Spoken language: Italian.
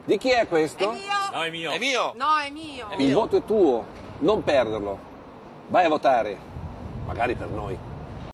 Di chi è questo? È mio. No, è mio. È mio. No, è mio. Il voto è tuo, non perderlo. Vai a votare, magari per noi.